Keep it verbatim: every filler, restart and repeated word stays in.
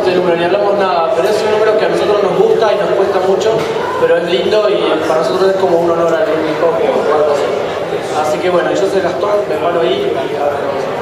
este número, ni hablamos nada, pero es un número que a nosotros nos gusta y nos cuesta mucho, pero es lindo y para nosotros es como un honor al hip hop o algo así. Así que bueno, yo soy Gastón, me paro ahí y ahora